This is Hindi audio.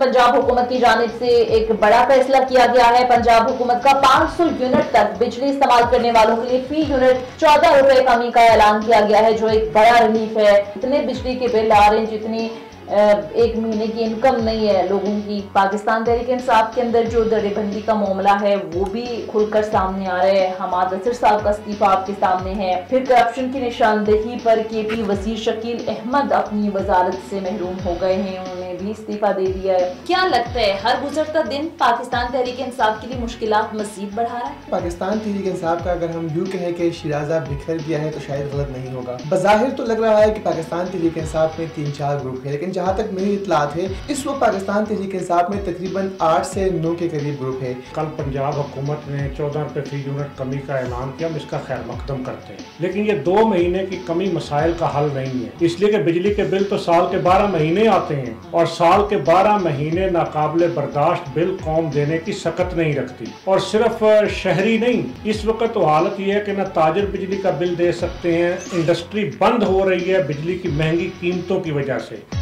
पंजाब हुकूमत की जानिब से एक बड़ा फैसला किया गया है। पंजाब हुकूमत का 500 यूनिट तक बिजली इस्तेमाल करने वालों के लिए फी यूनिट 14 रुपए कमी का ऐलान किया गया है, जो एक बड़ा रिलीफ है। इतने बिजली के बिल आ रहे हैं जितनी एक महीने की इनकम नहीं है लोगों की। पाकिस्तान तहरीक इंसाफ के अंदर जो दरेबंदी का मामला है वो भी खुलकर सामने आ रहा है। हमाद नसीर साहब का इस्तीफा आपके सामने है। फिर करप्शन की निशानदेही पर केपी वजीर शकील अहमद अपनी वजारत से महरूम हो गए हैं, उन्होंने भी इस्तीफा दे दिया है। क्या लगता है हर गुजरता दिन पाकिस्तान तहरीक इंसाफ के लिए मुश्किलात मजीद बढ़ा रहा है? पाकिस्तान तहरीक इंसाफ का अगर हम यूँ कहें कि शिराजा बिखर गया है तो शायद गलत नहीं होगा। बज़ाहिर तो लग रहा है कि पाकिस्तान तहरीक इंसाफ में 3-4 ग्रुप है, लेकिन जहाँ तक मेरी इत्तलात है इस वक्त पाकिस्तान तहरीक इंसाफ में तकरीबन 8 से 9 के करीब ग्रुप है। कल पंजाब हुकूमत ने 14 रुपए फी यूनिट कमी का ऐलान किया, हम इसका खैर मकदम करते हैं, लेकिन ये 2 महीने की कमी मसाइल का हल नहीं है, इसलिए कि बिजली के बिल तो साल के 12 महीने आते हैं और साल के 12 महीने नाकाबिले बर्दाश्त बिल कौम देने की सकत नहीं रखती। और सिर्फ शहरी नहीं, इस वक्त तो हालत ये है कि न ताजर बिजली का बिल दे सकते हैं, इंडस्ट्री बंद हो रही है बिजली की महंगी कीमतों की वजह से।